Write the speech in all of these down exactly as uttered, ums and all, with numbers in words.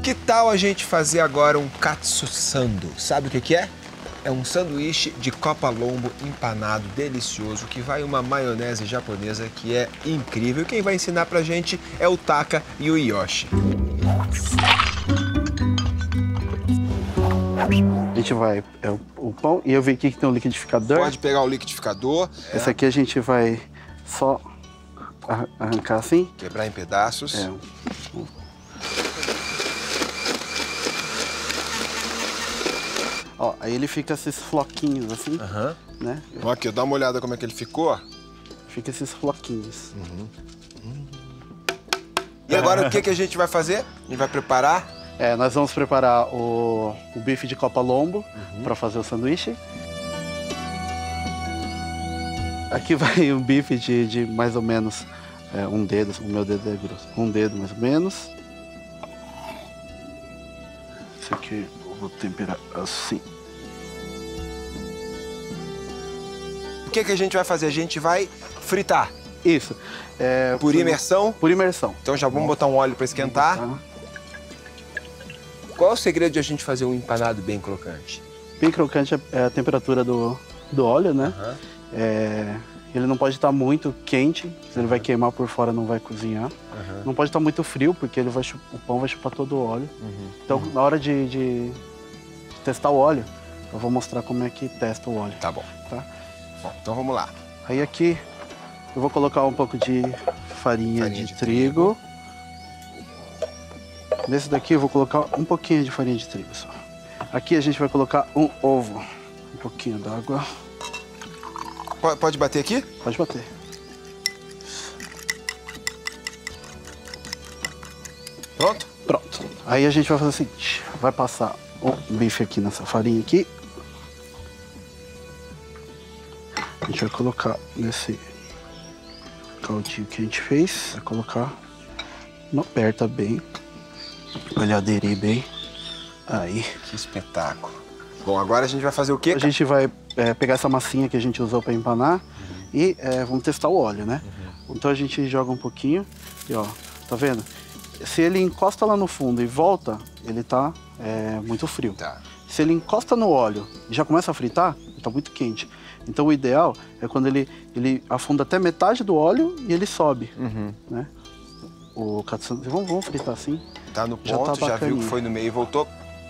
Que tal a gente fazer agora um katsu sando? Sabe o que que é? É um sanduíche de copa-lombo empanado, delicioso, que vai uma maionese japonesa que é incrível. Quem vai ensinar pra gente é o Taka e o Yoshi. A gente vai, é o, o pão, e eu vi aqui que tem um liquidificador. Pode pegar o liquidificador. Esse é. aqui a gente vai só arrancar assim. Quebrar em pedaços. É. Ó, aí ele fica esses floquinhos assim, uhum. né? Ó, aqui, dá uma olhada como é que ele ficou. Fica esses floquinhos. Uhum. Uhum. E agora o que, que a gente vai fazer? A gente vai preparar? É, nós vamos preparar o, o bife de copa-lombo uhum. para fazer o sanduíche. Aqui vai um bife de, de mais ou menos é, um dedo, o meu dedo é grosso, um dedo mais ou menos. Esse aqui eu vou temperar assim. O que, que a gente vai fazer? A gente vai fritar. Isso. É, por imersão? Por imersão. Então já vamos botar um óleo para esquentar. Qual é o segredo de a gente fazer um empanado bem crocante? Bem crocante é a temperatura do, do óleo, né? Uhum. É, ele não pode estar muito quente, ele vai queimar por fora, não vai cozinhar. Uhum. Não pode estar muito frio, porque ele vai chupar, o pão vai chupar todo o óleo. Uhum. Então, uhum. na hora de, de testar o óleo, eu vou mostrar como é que testa o óleo. Tá bom. Tá? Bom, então vamos lá. Aí aqui, eu vou colocar um pouco de farinha, farinha de, de trigo. trigo. Nesse daqui eu vou colocar um pouquinho de farinha de trigo só. Aqui a gente vai colocar um ovo, um pouquinho d'água. Pode bater aqui? Pode bater. Pronto? Pronto. Aí a gente vai fazer o seguinte, vai passar o bife aqui nessa farinha aqui. A gente vai colocar nesse caldinho que a gente fez. Vai colocar, não aperta bem, pra ele aderir bem. Aí. Que espetáculo. Bom, agora a gente vai fazer o quê? A gente vai é, pegar essa massinha que a gente usou para empanar uhum. e é, vamos testar o óleo, né? Uhum. Então a gente joga um pouquinho e ó, tá vendo? Se ele encosta lá no fundo e volta, ele tá é, muito frio. Tá. Se ele encosta no óleo e já começa a fritar, ele tá muito quente. Então o ideal é quando ele, ele afunda até metade do óleo e ele sobe, uhum. né? O katsu, vamos, vamos fritar assim. Tá no ponto, já, tá já viu que foi no meio e voltou.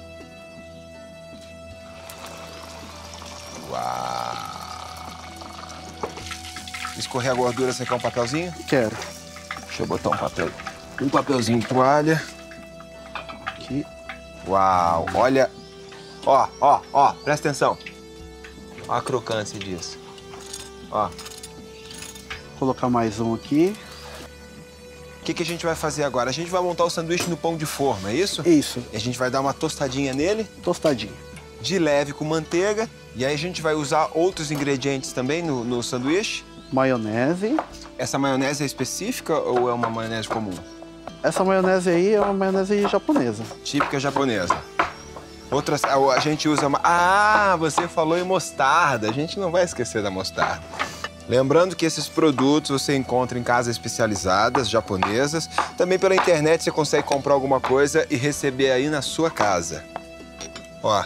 Uau! Escorrer a gordura, você quer um papelzinho? Quero. Deixa eu botar um papel. Um papelzinho de toalha. Aqui. Uau! Olha. Ó, ó, ó, presta atenção. Ó a crocância disso. Ó. Vou colocar mais um aqui. O que, que a gente vai fazer agora? A gente vai montar o sanduíche no pão de forma, é isso? Isso. E a gente vai dar uma tostadinha nele. Tostadinha. De leve com manteiga. E aí a gente vai usar outros ingredientes também no, no sanduíche. Maionese. Essa maionese é específica ou é uma maionese comum? Essa maionese aí é uma maionese japonesa. Típica japonesa. Outras, a gente usa... Ah, você falou em mostarda. A gente não vai esquecer da mostarda. Lembrando que esses produtos você encontra em casas especializadas, japonesas. Também pela internet você consegue comprar alguma coisa e receber aí na sua casa. Ó.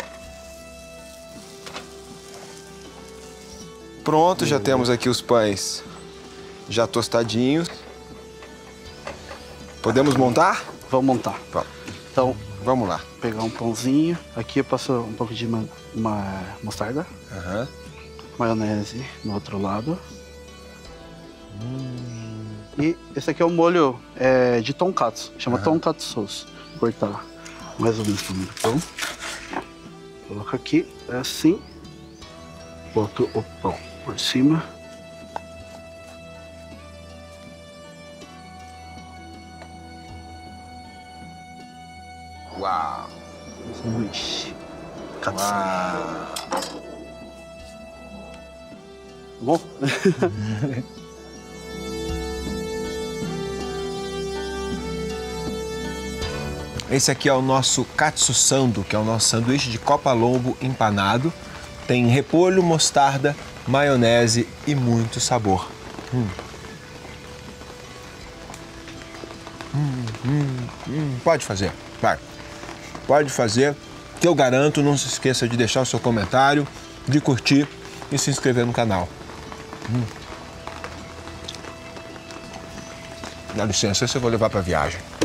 Pronto, já temos aqui os pães já tostadinhos. Podemos montar? Vamos montar. Vamos. Então, vamos lá. Pegar um pãozinho. Aqui eu passo um pouco de uma, uma mostarda. Uhum. Maionese no outro lado. Hum. E esse aqui é o molho é, de tonkatsu. Chama uhum. tonkatsu sauce. Vou cortar mais ou menos o tamanho do pão. Coloca aqui, é assim. Boto o pão por cima. Uau! Sanduíche. Uau! Bom? Esse aqui é o nosso katsu sando, que é o nosso sanduíche de copa-lombo empanado. Tem repolho, mostarda, maionese e muito sabor. Hum. Hum, hum, hum. Pode fazer. Vai. Pode fazer, que eu garanto. Não se esqueça de deixar o seu comentário, de curtir e se inscrever no canal. Hum. Dá licença, esse eu vou levar para viagem.